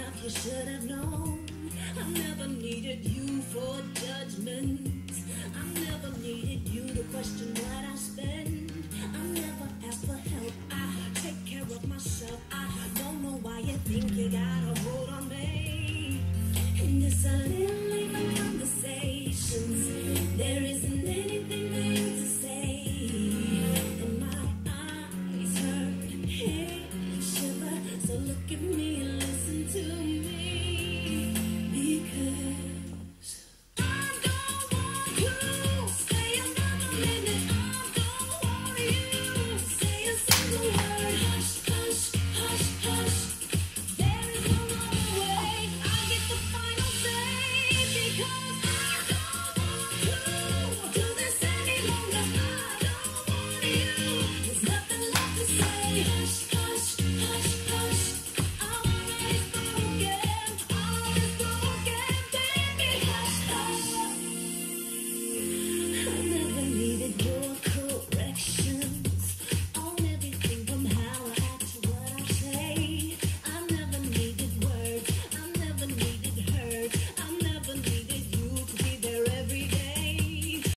you should have known. I never needed you for judgment. I never needed you to question what I spend. I never asked for help. I take care of myself. I don't know why you think you got